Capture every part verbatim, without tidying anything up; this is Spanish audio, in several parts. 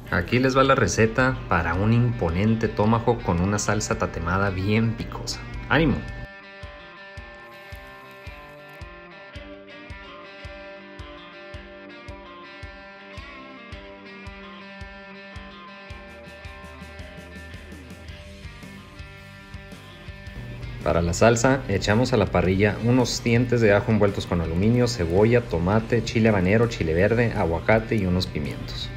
Aquí les va la receta para un imponente tomahawk con una salsa tatemada bien picosa. ¡Ánimo! Para la salsa echamos a la parrilla unos dientes de ajo envueltos con aluminio, cebolla, tomate, chile habanero, chile verde, aguacate y unos pimientos.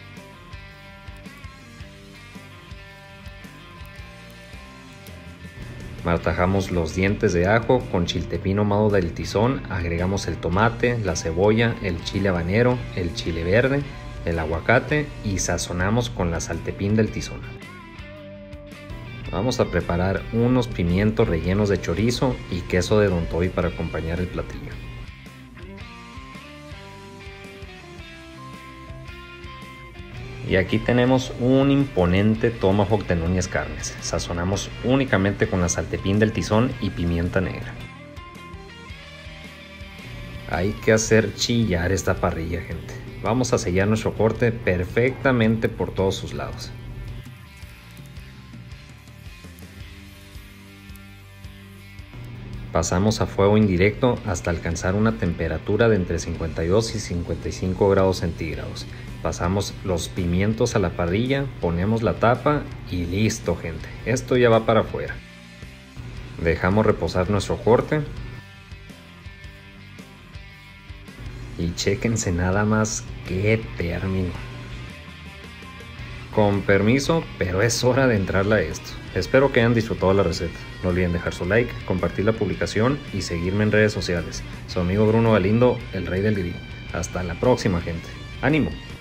Martajamos los dientes de ajo con chiltepín ahumado del tizón, agregamos el tomate, la cebolla, el chile habanero, el chile verde, el aguacate y sazonamos con la saltepín del tizón. Vamos a preparar unos pimientos rellenos de chorizo y queso de Don Toby para acompañar el platillo. Y aquí tenemos un imponente tomahawk de Núñez Carnes. Sazonamos únicamente con la saltepín del tizón y pimienta negra. Hay que hacer chillar esta parrilla, gente. Vamos a sellar nuestro corte perfectamente por todos sus lados. Pasamos a fuego indirecto hasta alcanzar una temperatura de entre cincuenta y dos y cincuenta y cinco grados centígrados. Pasamos los pimientos a la parrilla, ponemos la tapa y listo, gente. Esto ya va para afuera. Dejamos reposar nuestro corte. Y chéquense nada más qué término. Con permiso, pero es hora de entrarle a esto. Espero que hayan disfrutado la receta. No olviden dejar su like, compartir la publicación y seguirme en redes sociales. Su amigo Bruno Galindo, el rey del grill. Hasta la próxima, gente. ¡Ánimo!